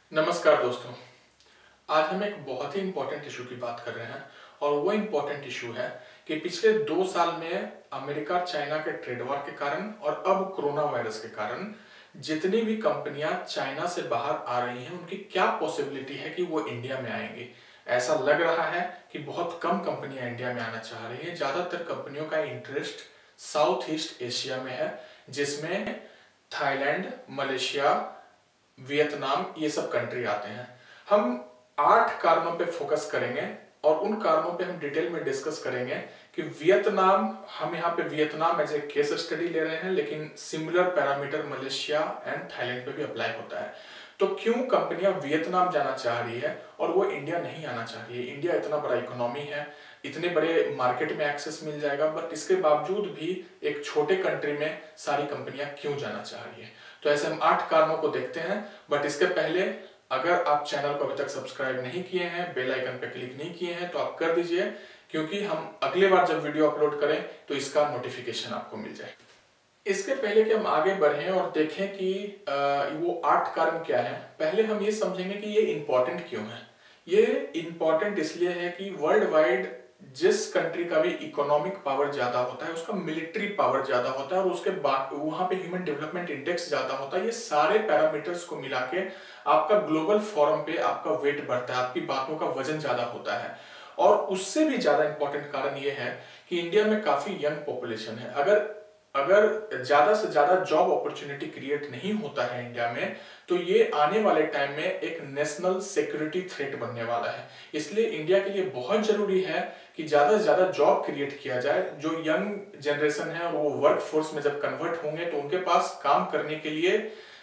नमस्कार दोस्तों। आज हम एक बहुत ही इम्पोर्टेंट इशू की बात कर रहे हैं और वो इम्पोर्टेंट इशू है कि पिछले 2 साल में अमेरिका चाइना के ट्रेड वॉर के कारण और अब कोरोना वायरस के कारण जितनी भी कंपनियां चाइना से बाहर आ रही हैं उनकी क्या पॉसिबिलिटी है कि वो इंडिया में आएंगी। ऐसा लग रहा है कि बहुत कम कंपनियां इंडिया में आना चाह रही हैं। ज्यादातर कंपनियों का इंटरेस्ट साउथ ईस्ट एशिया में है, जिसमें थाईलैंड, मलेशिया, वियतनाम, ये सब कंट्री आते हैं। हम 8 कारणों पे फोकस करेंगे और उन कारणों पे हम डिटेल में डिस्कस करेंगे कि वियतनाम, हम यहाँ पे Vietnam as a case study ले रहे हैं, लेकिन similar parameter Malaysia and Thailand पे भी अप्लाई होता है। तो क्यों कंपनियां वियतनाम जाना चाह रही है और वो इंडिया नहीं आना चाह रही है। इंडिया इतना बड़ा इकोनॉमी है, इतने बड़े मार्केट में एक्सेस मिल जाएगा, बट इसके बावजूद भी एक छोटे कंट्री में सारी कंपनियां क्यों जाना चाह रही है। तो ऐसे हम 8 कारणों को देखते हैं। बट इसके पहले अगर आप चैनल को अभी तक सब्सक्राइब नहीं किए हैं, बेल आइकन पे क्लिक नहीं किए हैं, तो आप कर दीजिए, क्योंकि हम अगले बार जब वीडियो अपलोड करें तो इसका नोटिफिकेशन आपको मिल जाए। इसके पहले कि हम आगे बढ़ें और देखें कि वो 8 कारण क्या है, पहले हम ये समझेंगे कि ये इंपॉर्टेंट क्यों है। ये इंपॉर्टेंट इसलिए है कि वर्ल्ड वाइड जिस कंट्री का भी इकोनॉमिक पावर ज्यादा होता है, उसका मिलिट्री पावर ज्यादा होता है और उसके बाद वहां पे ह्यूमन डेवलपमेंट इंडेक्स ज्यादा होता है। ये सारे पैरामीटर्स को मिला के आपका ग्लोबल फोरम पे आपका वेट बढ़ता है, आपकी बातों का वजन ज्यादा होता है। और उससे भी ज्यादा इंपॉर्टेंट कारण ये है कि इंडिया में काफी यंग पॉपुलेशन है। अगर ज्यादा से ज्यादा जॉब अपॉर्चुनिटी क्रिएट नहीं होता है इंडिया में, तो ये आने वाले टाइम में एक नेशनल सिक्योरिटी थ्रेट बनने वाला है। इसलिए इंडिया के लिए बहुत जरूरी है कि ज्यादा से ज्यादा जॉब क्रिएट किया जाए। जो यंग जनरेशन है वो वर्क फोर्स में जब कन्वर्ट होंगे तो उनके पास काम करने के लिए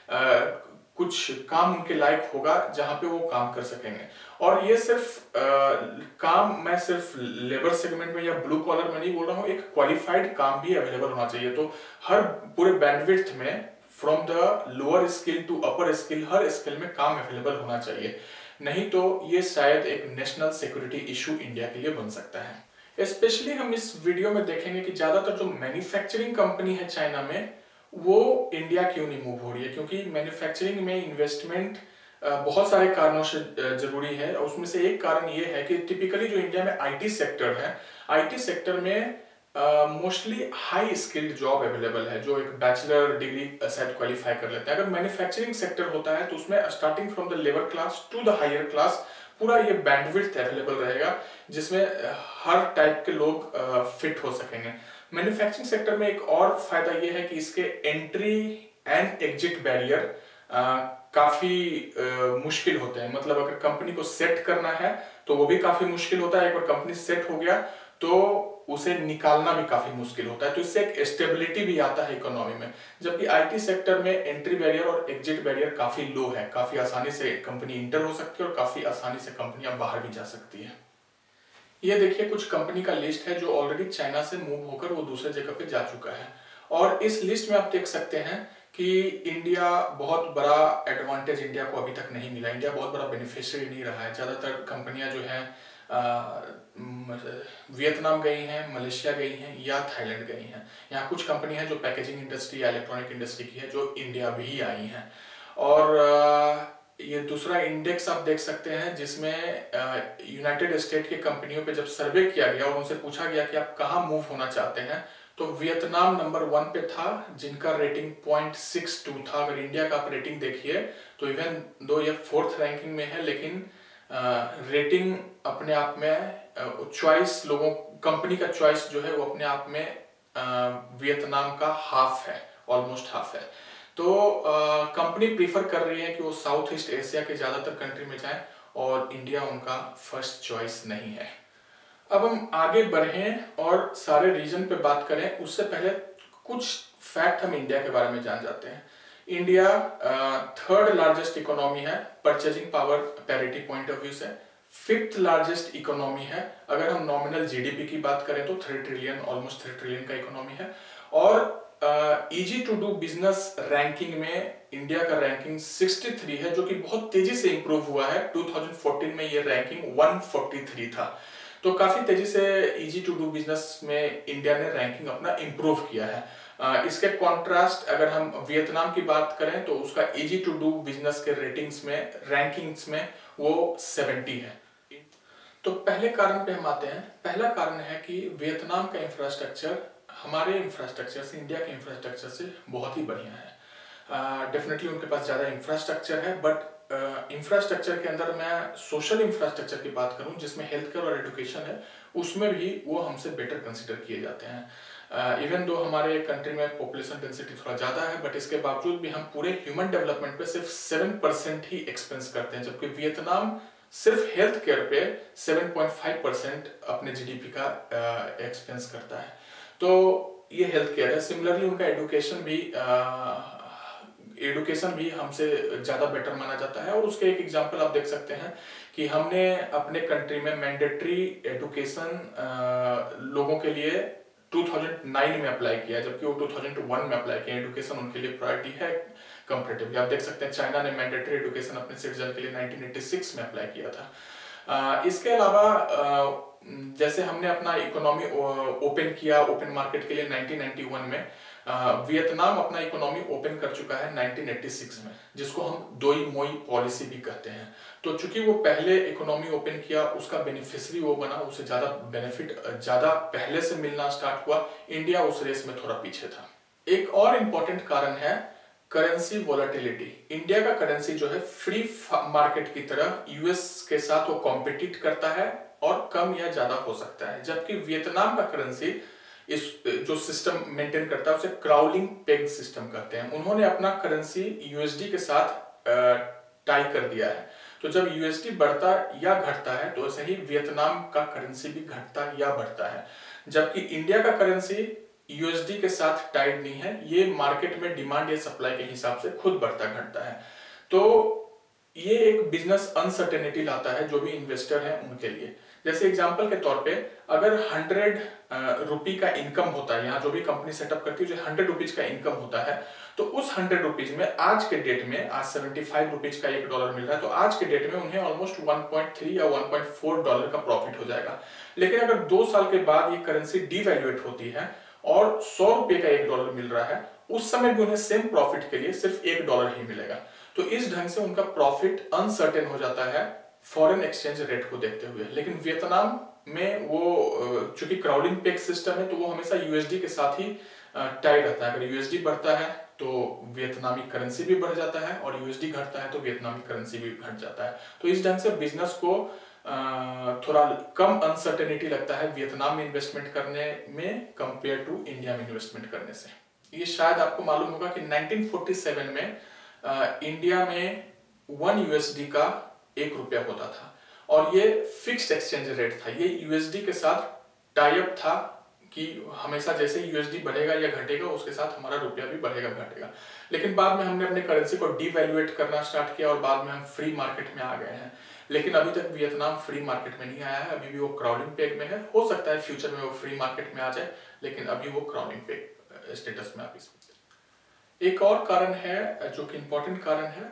कुछ काम उनके लायक होगा जहां पे वो काम कर सकेंगे। और ये सिर्फ काम, मैं सिर्फ लेबर सेगमेंट में या ब्लू कॉलर में नहीं बोल रहा हूँ, एक क्वालिफाइड काम भी अवेलेबल होना चाहिए। तो हर पूरे बैंडविड्थ में from the lower skill to upper skill, हर स्किल में काम अवेलेबल होना चाहिए, नहीं तो ये शायद एक नेशनल सिक्योरिटी इशू इंडिया के लिए बन सकता है। स्पेशली हम इस वीडियो में देखेंगे कि ज्यादातर जो मैन्युफैक्चरिंग कंपनी है चाइना में, वो इंडिया क्यों नहीं मूव हो रही है। क्योंकि मैन्युफैक्चरिंग में इन्वेस्टमेंट बहुत सारे कारणों से जरूरी है। उसमें से एक कारण ये है कि टिपिकली जो इंडिया में आईटी सेक्टर है, आईटी सेक्टर में mostly high skilled job available है, जो एक बैचलर डिग्री शायद क्वालिफाई कर लेते हैं। अगर मैन्युफैक्चरिंग सेक्टर होता है तो उसमें starting from the labour class to the higher class पूरा ये बैंडविड्थ अवेलेबल रहेगा, जिसमें हर टाइप के लोग फिट हो सकेंगे। मैन्युफैक्चरिंग सेक्टर में एक और फायदा ये है कि इसके एंट्री एंड एग्जिट बैरियर काफी मुश्किल होते हैं। मतलब अगर कंपनी को सेट करना है तो वो भी काफी मुश्किल होता है। एक बार कंपनी सेट हो गया तो उसे निकालना भी काफी मुश्किल होता है। तो इससे एक स्टेबिलिटी भी आता है इकोनॉमी में। जबकि आईटी सेक्टर में एंट्री बैरियर और एग्जिट बैरियर काफी लो है, काफी आसानी से कंपनी इंटर हो सकती है और काफी आसानी से कंपनियां बाहर भी जा सकती है। ये देखिए कुछ कंपनी का लिस्ट है जो ऑलरेडी चाइना से मूव होकर वो दूसरे जगह पे जा चुका है। और इस लिस्ट में आप देख सकते हैं कि इंडिया बहुत बड़ा एडवांटेज इंडिया को अभी तक नहीं मिला। इंडिया बहुत बड़ा बेनिफिशियरी नहीं रहा है। ज्यादातर कंपनियां जो हैं वियतनाम गई हैं, मलेशिया गई हैं या थाईलैंड गई हैं। यहाँ कुछ कंपनी है जो पैकेजिंग इंडस्ट्री या इलेक्ट्रॉनिक इंडस्ट्री की है जो इंडिया भी आई हैं। और ये दूसरा इंडेक्स आप देख सकते हैं जिसमें यूनाइटेड स्टेट के कंपनियों पे जब सर्वे किया गया और उनसे पूछा गया कि आप कहाँ मूव होना चाहते हैं, तो वियतनाम नंबर 1 पे था, जिनका रेटिंग 0.62 था। अगर इंडिया का आप रेटिंग देखिए तो इवन दो ये 4th रैंकिंग में है, लेकिन रेटिंग अपने आप में चॉइस, लोगों कंपनी का चॉइस जो है वो अपने आप में वियतनाम का हाफ है, ऑलमोस्ट हाफ है। तो कंपनी प्रीफर कर रही है कि वो साउथ ईस्ट एशिया के ज्यादातर कंट्री में जाएं और इंडिया उनका फर्स्ट चॉइस नहीं है। अब हम आगे बढ़ें और सारे रीजन पे बात करें, उससे पहले कुछ फैक्ट हम इंडिया के बारे में जान जाते हैं। इंडिया 3rd लार्जेस्ट इकोनॉमी है purchasing power parity point of view से। 5th लार्जेस्ट इकोनॉमी है। अगर हम नॉमिनल जीडीपी की बात करें तो 3 ट्रिलियन, ऑलमोस्ट 3 ट्रिलियन का इकोनॉमी है। और easy to do business ranking में इंडिया का रैंकिंग 63 है, जो कि बहुत तेजी से इंप्रूव हुआ है। 2014 में ये रैंकिंग 143 था। तो काफी तेजी से इजी टू डू बिजनेस में इंडिया ने रैंकिंग अपना इंप्रूव किया है। इसके कॉन्ट्रास्ट अगर हम वियतनाम की बात करें तो उसका इजी टू डू बिजनेस के रैंकिंग्स में वो 70 है। तो पहले कारण पे हम आते हैं। पहला कारण है कि वियतनाम का इंफ्रास्ट्रक्चर हमारे इंफ्रास्ट्रक्चर से, इंडिया के इंफ्रास्ट्रक्चर से बहुत ही बढ़िया है। डेफिनेटली उनके पास ज़्यादा इंफ्रास्ट्रक्चर है, बट इंफ्रास्ट्रक्चर के अंदर मैं सोशल इंफ्रास्ट्रक्चर की बात करूं जिसमें हेल्थ केयर और एजुकेशन है, उसमें भी वो हमसे बेटर कंसिडर किए जाते हैं। इवन दो हमारे कंट्री में पॉपुलेशन डेंसिटी थोड़ा ज़्यादा है, बट इसके बावजूद भी हम पूरे ह्यूमन डेवलपमेंट पे सिर्फ 7% ही एक्सपेंस करते हैं, जबकि वियतनाम सिर्फ हेल्थ केयर पे 7.5% अपने जीडीपी का एक्सपेंस करता है। तो ये हेल्थ केयर है। सिमिलरली उनका एडुकेशन भी हमसे ज़्यादा बेटर माना जाता है। और उसके एक एग्जांपल आप देख सकते हैं कि हमने अपने कंट्री में मैंडेटरी एडुकेशन लोगों के लिए 2009 में अप्लाई किया, जबकि वो 2001 में अप्लाई किया। एडुकेशन उनके लिए प्रायोरिटी है कंपैरेटिवली। आप देख सकते हैं चाइना ने मैंडेटरी एडुकेशन अपने सिटीजन के लिए 1986 में अप्लाई किया था। इसके अलावा जैसे हमने अपना इकोनॉमी ओपन किया ओपन मार्केट के लिए 1991 में, वियतनाम अपना इकोनॉमी ओपन कर चुका है 1986 में, जिसको हम दोई मोई पॉलिसी भी कहते हैं। तो चूंकि वो पहले इकोनॉमी ओपन किया, उसका बेनिफिशियरी वो बना, उसे ज्यादा बेनिफिट ज्यादा पहले से मिलना स्टार्ट हुआ। इंडिया उस रेस में थोड़ा पीछे था। एक और इम्पोर्टेंट कारण है करेंसी वोलेटिलिटी। इंडिया का करेंसी जो है फ्री मार्केट की तरह यूएस के साथ वो कॉम्पिटिट करता है और कम या ज्यादा हो सकता है, जबकि वियतनाम का करेंसी इस जो सिस्टम मेंटेन करता है उसे क्राउलिंग पेग सिस्टम कहते हैं। उन्होंने अपना करेंसी यूएसडी के साथ टाई कर दिया है। तो जब यूएसडी बढ़ता या घटता है तो ऐसे ही वियतनाम का करेंसी भी घटता या बढ़ता है, जबकि इंडिया का करेंसी यूएसडी के साथ टाइड नहीं है। ये मार्केट में डिमांड या सप्लाई के हिसाब से खुद बढ़ता घटता है। तो ये एक बिजनेस अनसर्टेनिटी लाता है जो भी इन्वेस्टर हैं उनके लिए। जैसे एग्जांपल के तौर पे अगर 100 रुपी का इनकम होता है, यहाँ जो भी कंपनी सेटअप करती है जो 100 रुपीज का इनकम होता है, तो उस 100 रुपीज में आज के डेट में, आज 75 रुपीज का $1 मिल रहा है, तो आज के डेट में उन्हें ऑलमोस्ट 1.3 या 1.4 डॉलर का प्रॉफिट हो जाएगा। लेकिन अगर 2 साल के बाद ये करेंसी डिवैल्यूएट होती है और 100 रुपए का $1 मिल रहा है, उस समय भी उन्हें सेम प्रॉफिट के लिए सिर्फ $1 ही मिलेगा। तो इस ढंग से उनका प्रॉफिट अनसर्टेन हो जाता है फॉरेन एक्सचेंज रेट को देखते हुए। लेकिन वियतनाम में वो चूंकि क्राउलिंग पेग सिस्टम है, तो वो हमेशा यूएसडी के साथ ही टाई रहता है। अगर यूएसडी बढ़ता है तो वियतनामी करेंसी भी बढ़ जाता है, और यूएसडी घटता है तो वियतनामी करेंसी भी घट जाता है। तो इस ढंग से बिजनेस को थोड़ा कम अनसर्टेनिटी लगता है वियतनाम में इन्वेस्टमेंट करने में कंपेयर टू इंडिया में इन्वेस्टमेंट करने से। ये शायद आपको मालूम होगा कि 1947 में इंडिया में 1 यूएसडी का ₹1 होता था, और ये फिक्स्ड एक्सचेंज रेट था। ये यूएसडी के साथ टाई अप था कि हमेशा जैसे यूएसडी बढ़ेगा या घटेगा उसके साथ हमारा रुपया भी बढ़ेगा घटेगा। लेकिन बाद में हमने अपने करेंसी को डिवैल्यूएट करना स्टार्ट किया और बाद में हम फ्री मार्केट में आ गए हैं। लेकिन अभी तक वियतनाम फ्री मार्केट में नहीं आया है, अभी भी वो क्राउलिंग पेग में है। हो सकता है फ्यूचर में वो फ्री मार्केट में आ जाए, लेकिन अभी वो क्राउलिंग पेग स्टेटस में आ भी सकते हैं। एक और कारण है जो कि इम्पोर्टेंट कारण है,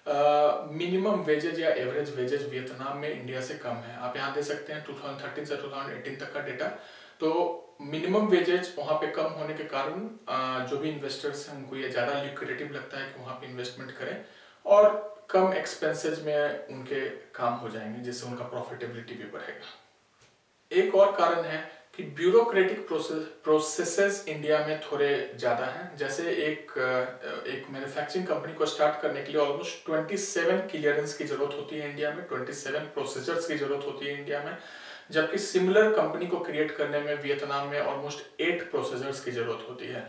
मिनिमम वेजेज या एवरेज वेजेज वियतनाम में इंडिया से कम है। आप यहाँ दे सकते हैं 2013 से 2018 तक का डेटा। तो मिनिमम वेजेज वहाँ पे कम होने के कारण जो भी इन्वेस्टर्स हैं उनको ये ज़्यादा ल्यूक्रेटिव लगता है कि वहाँ पे इन्वेस्टमेंट करें, और कम एक्सपेंसेस में उनके काम हो जाएंगे, जिससे उनका प्रॉफिटेबिलिटी भी बढ़ेगा। एक और कारण है कि ब्यूरोक्रेटिक प्रोसेसेस इंडिया में थोड़े ज़्यादा हैं। जैसे एक मैन्युफैक्चरिंग कंपनी को स्टार्ट करने के लिए ऑलमोस्ट 27 क्लियरेंस की जरूरत होती है इंडिया में, 27 प्रोसीजर्स की जरूरत होती है इंडिया में, जबकि सिमिलर कंपनी को क्रिएट करने में वियतनाम में ऑलमोस्ट 8 प्रोसीजर्स की जरूरत होती है।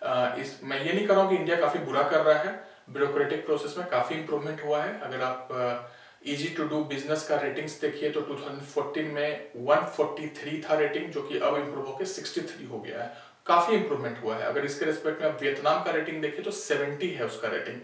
मैं ये नहीं कह रहा हूँ कि इंडिया काफ़ी बुरा कर रहा है, ब्यूरोक्रेटिक प्रोसेस में काफ़ी इंप्रूवमेंट हुआ है। अगर आप इजी टू डू बिजनेस का रेटिंग्स देखिए तो 2014 में 143 था रेटिंग, जो कि अब इंप्रूव होकर 63 हो गया है। काफी इंप्रूवमेंट हुआ है। अगर इसके रिस्पेक्ट में आप वियतनाम का रेटिंग देखिए तो 70 है उसका रेटिंग।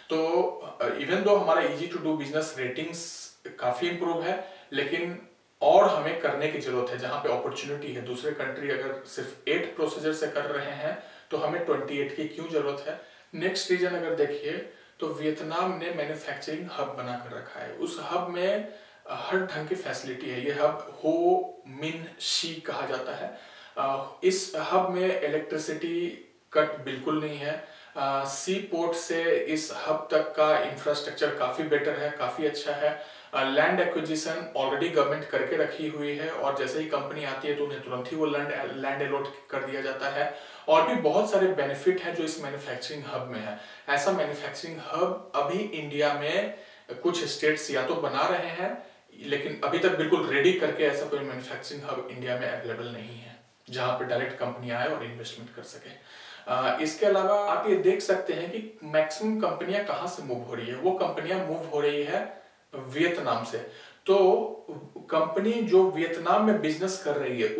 तो इवन दो हमारा easy to do business ratings काफी इंप्रूव है, लेकिन और हमें करने की जरूरत है। जहां पे अपॉर्चुनिटी है, दूसरे कंट्री अगर सिर्फ 8 प्रोसीजर से कर रहे हैं तो हमें 28 की क्यों जरूरत है। नेक्स्ट रीजन अगर देखिए तो वियतनाम ने मैन्युफैक्चरिंग हब बना कर रखा है। उस हब में हर ढंग की फैसिलिटी है। ये हब हो मिन शी कहा जाता है। इस हब में इलेक्ट्रिसिटी कट बिल्कुल नहीं है। सी पोर्ट से इस हब तक का इंफ्रास्ट्रक्चर काफ़ी बेटर है, काफ़ी अच्छा है। लैंड एक्विजिशन ऑलरेडी गवर्नमेंट करके रखी हुई है और जैसे ही कंपनी आती है तो उन्हें तुरंत ही वो लैंड अलॉट कर दिया जाता है। और भी बहुत सारे बेनिफिट हैं जो इस मैन्युफैक्चरिंग हब में है। ऐसा मैन्युफैक्चरिंग हब अभी इंडिया में कुछ स्टेट्स या तो बना रहे हैं, लेकिन अभी तक बिल्कुल रेडी करके ऐसा कोई मैन्युफैक्चरिंग हब इंडिया में अवेलेबल नहीं है जहां पे डायरेक्ट कंपनी आए और इन्वेस्टमेंट कर सके। इसके अलावा आप ये देख सकते हैं कि मैक्सिमम कंपनियां कहां से मूव हो रही है। वो कंपनियां मूव हो रही है वियतनाम से। तो कंपनी जो वियतनाम में बिजनेस कर रही है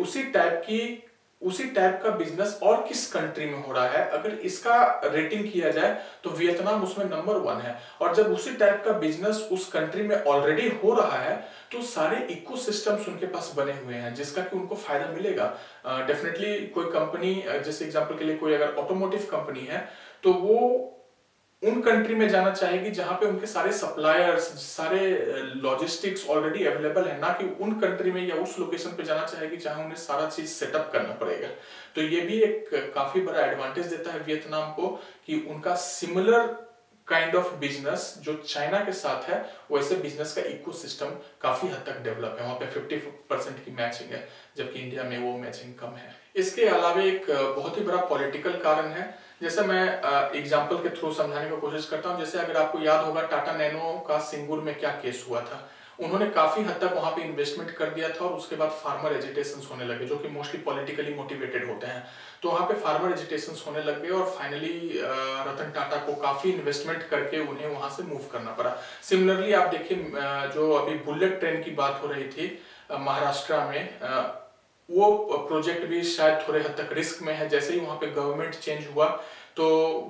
उसी टाइप का बिजनेस और किस कंट्री में हो रहा है, अगर इसका रेटिंग किया जाए तो वियतनाम उसमें नंबर 1 है। और जब उसी टाइप का बिजनेस उस कंट्री में ऑलरेडी हो रहा है तो सारे इकोसिस्टम्स उनके पास बने हुए हैं जिसका कि उनको फायदा मिलेगा। डेफिनेटली कोई कंपनी, जैसे एग्जांपल के लिए कोई अगर ऑटोमोटिव कंपनी है तो वो उन कंट्री में जाना चाहेगी जहां पे उनके सारे सप्लायर्स, सारे लॉजिस्टिक्स ऑलरेडी अवेलेबल है, ना कि उन कंट्री में या उस लोकेशन पे जाना चाहेगी जहां उन्हें सारा चीज सेटअप करना पड़ेगा। तो ये भी एक काफी बड़ा एडवांटेज देता है वियतनाम को कि उनका सिमिलर काइंड ऑफ बिजनेस जो चाइना के साथ है वैसे बिजनेस का इकोसिस्टम काफी हद तक डेवलप है। वहां पे 50% की मैचिंग है जबकि इंडिया में वो मैचिंग कम है। इसके अलावा एक बहुत ही बड़ा पॉलिटिकल कारण है, जैसे मैं एग्जांपल के थ्रू समझाने की कोशिश करता हूं। जैसे अगर आपको याद होगा टाटा नैनो का सिंगूर में क्या केस हुआ था, उन्होंने काफी हद तक वहां पे इन्वेस्टमेंट कर दिया था और उसके बाद फार्मर एजिटेशंस होने लगे जो कि मोस्टली पॉलिटिकली मोटिवेटेड होते हैं। तो वहां पे फार्मर एजिटेशंस होने लग गए और फाइनली रतन टाटा को काफी इन्वेस्टमेंट करके उन्हें वहां से मूव करना पड़ा। सिमिलरली आप देखिए, जो अभी बुलेट ट्रेन की बात हो रही थी महाराष्ट्र में, वो प्रोजेक्ट भी शायद थोड़े हद तक रिस्क में है। जैसे ही वहां पे गवर्नमेंट चेंज हुआ तो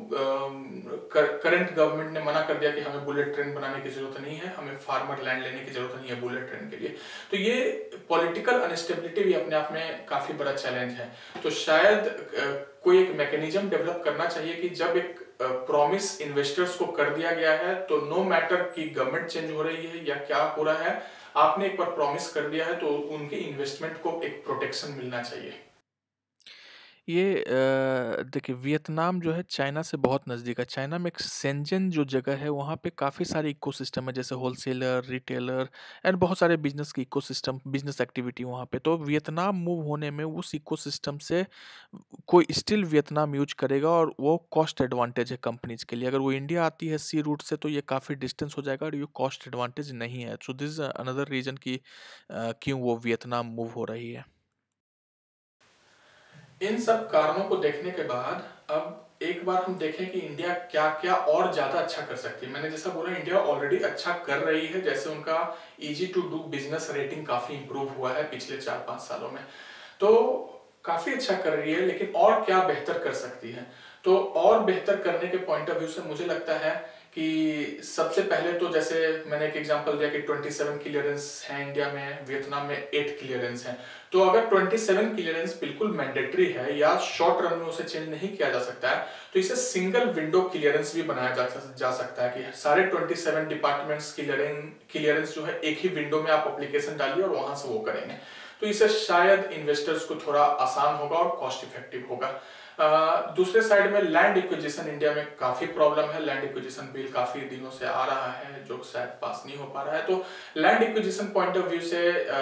करंट गवर्नमेंट ने मना कर दिया कि हमें बुलेट ट्रेन बनाने की जरूरत नहीं है, हमें फार्मर लैंड लेने की जरूरत नहीं है बुलेट ट्रेन के लिए। तो ये पॉलिटिकल अनस्टेबिलिटी भी अपने आप में काफी बड़ा चैलेंज है। तो शायद कोई एक मैकेनिज्म डेवलप करना चाहिए कि जब एक प्रॉमिस इन्वेस्टर्स को कर दिया गया है तो नो मैटर कि गवर्नमेंट चेंज हो रही है या क्या हो रहा है, आपने एक बार प्रॉमिस कर दिया है तो उनके इन्वेस्टमेंट को एक प्रोटेक्शन मिलना चाहिए। ये देखिए वियतनाम जो है चाइना से बहुत नज़दीक है। चाइना में एक शेंज़ेन जो जगह है वहाँ पे काफ़ी सारे इकोसिस्टम है जैसे होलसेलर, रिटेलर एंड बहुत सारे बिज़नेस की इकोसिस्टम, बिज़नेस एक्टिविटी वहाँ पे। तो वियतनाम मूव होने में उस इकोसिस्टम से कोई स्टिल वियतनाम यूज़ करेगा और वो कॉस्ट एडवांटेज है कंपनीज़ के लिए। अगर वो इंडिया आती है सी रूट से तो ये काफ़ी डिस्टेंस हो जाएगा और ये कॉस्ट एडवांटेज नहीं है। So this is another reason कि क्यों वो वियतनाम मूव हो रही है। इन सब कारणों को देखने के बाद अब एक बार हम देखें कि इंडिया क्या क्या और ज्यादा अच्छा कर सकती है। मैंने जैसा बोला इंडिया ऑलरेडी अच्छा कर रही है, जैसे उनका easy to do business rating काफी इंप्रूव हुआ है पिछले 4-5 सालों में, तो काफी अच्छा कर रही है। लेकिन और क्या बेहतर कर सकती है, तो और बेहतर करने के पॉइंट ऑफ व्यू से मुझे लगता है कि सबसे पहले तो जैसे मैंने एक एग्जांपल दिया कि 27 क्लियरेंस है इंडिया में, वियतनाम में 8 क्लियरेंस है। तो अगर 27 क्लियरेंस बिल्कुल मैंडेटरी है या शॉर्ट रन में उसे चेंज नहीं किया जा सकता है तो इसे सिंगल विंडो क्लियरेंस भी बनाया जा सकता है कि सारे 27 डिपार्टमेंट्स क्लियरेंस जो है एक ही विंडो में आप एप्लीकेशन डालिए और वहां से वो करेंगे। तो इससे शायद इन्वेस्टर्स को थोड़ा आसान होगा और कॉस्ट इफेक्टिव होगा। दूसरे साइड में लैंड एक्विजिशन इंडिया में काफी प्रॉब्लम है। लैंड एक्विजिशन बिल काफी दिनों से आ रहा है जो शायद पास नहीं हो पा रहा है। तो land acquisition point of view से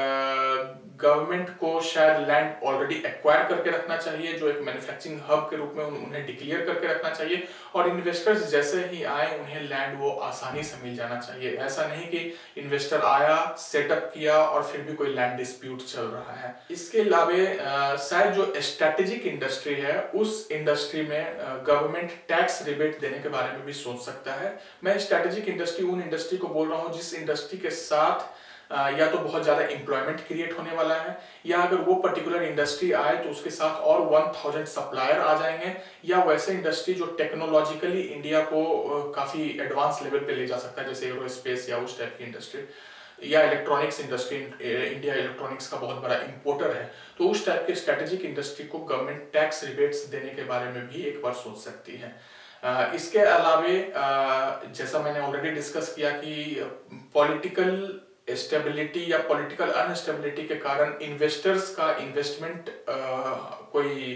गवर्नमेंट को शायद लैंड ऑलरेडी एक्वायर करके रखना चाहिए, जो एक मैन्युफैक्चरिंग हब के रूप में उन्हें डिक्लेयर करके रखना चाहिए और इन्वेस्टर्स जैसे ही आए उन्हें लैंड वो आसानी से मिल जाना चाहिए। ऐसा नहीं कि इन्वेस्टर आया, सेटअप किया और फिर भी कोई लैंड डिस्प्यूट चल रहा है। इसके अलावा शायद जो स्ट्रेटेजिक इंडस्ट्री है उस इंडस्ट्री में गवर्नमेंट टैक्स रिबेट देने के बारे में भी सोच सकता है। मैं स्ट्रेटेजिक इंडस्ट्री उन इंडस्ट्री को बोल रहा हूं जिस इंडस्ट्री के साथ या तो बहुत ज्यादा एम्प्लॉयमेंट क्रिएट होने वाला है, या अगर वो पर्टिकुलर इंडस्ट्री आए तो उसके साथ और 1000 सप्लायर आ जाएंगे, या वैसे इंडस्ट्री जो टेक्नोलॉजिकली इंडिया को काफी एडवांस लेवल पे ले जा सकता है जैसे एरोस्पेस या उस टाइप की इंडस्ट्री, या इलेक्ट्रॉनिक्स इंडस्ट्री। इंडिया इलेक्ट्रॉनिक्स का बहुत बड़ा इंपोर्टर है, तो उस टाइप के स्ट्रेटेजिक इंडस्ट्री को गवर्नमेंट टैक्स रिबेट्स देने के बारे में भी एक बार सोच सकती है। इसके अलावे जैसा मैंने ऑलरेडी डिस्कस किया कि पॉलिटिकल स्टेबिलिटी या पॉलिटिकल अनस्टेबिलिटी के कारण इन्वेस्टर्स का इन्वेस्टमेंट कोई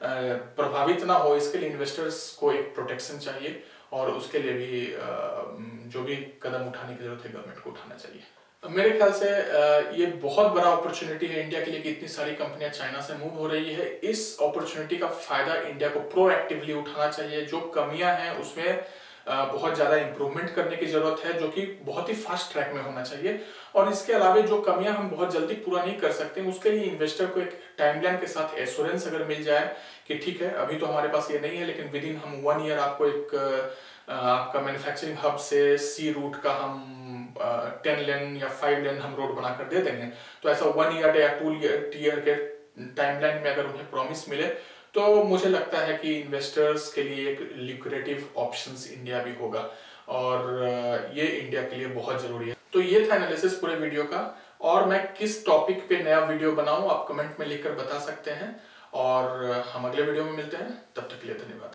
प्रभावित ना हो, इसके लिए इन्वेस्टर्स को एक प्रोटेक्शन चाहिए और उसके लिए भी जो भी कदम उठाने की जरूरत है गवर्नमेंट को उठाना चाहिए। मेरे ख्याल से ये बहुत बड़ा अपॉर्चुनिटी है इंडिया के लिए कि इतनी सारी कंपनियां चाइना से मूव हो रही है। इस अपॉर्चुनिटी का फायदा इंडिया को प्रोएक्टिवली उठाना चाहिए। जो कमियां हैं उसमें बहुत ज्यादा इंप्रूवमेंट करने की जरूरत है, जो कि बहुत ही फास्ट ट्रैक में होना चाहिए। और इसके अलावा जो कमियां हम बहुत जल्दी पूरा नहीं कर सकते, उसके लिए इन्वेस्टर को एक टाइमलाइन के साथ एश्योरेंस अगर मिल जाए कि ठीक है अभी तो हमारे पास ये नहीं है, लेकिन विद इन हम 1 ईयर आपको एक आपका मैन्युफैक्चरिंग हब से सी रूट का हम 10 लेन या 5 लेन हम रोड बनाकर दे देंगे। तो ऐसा 1 ईयर या 2 ईयर के टाइमलाइन में अगर उन्हें प्रॉमिस मिले तो मुझे लगता है कि इन्वेस्टर्स के लिए एक लिक्रेटिव ऑप्शंस इंडिया भी होगा और ये इंडिया के लिए बहुत जरूरी है। तो ये था एनालिसिस पूरे वीडियो का, और मैं किस टॉपिक पे नया वीडियो बनाऊं आप कमेंट में लिखकर बता सकते हैं, और हम अगले वीडियो में मिलते हैं। तब तक के लिए धन्यवाद।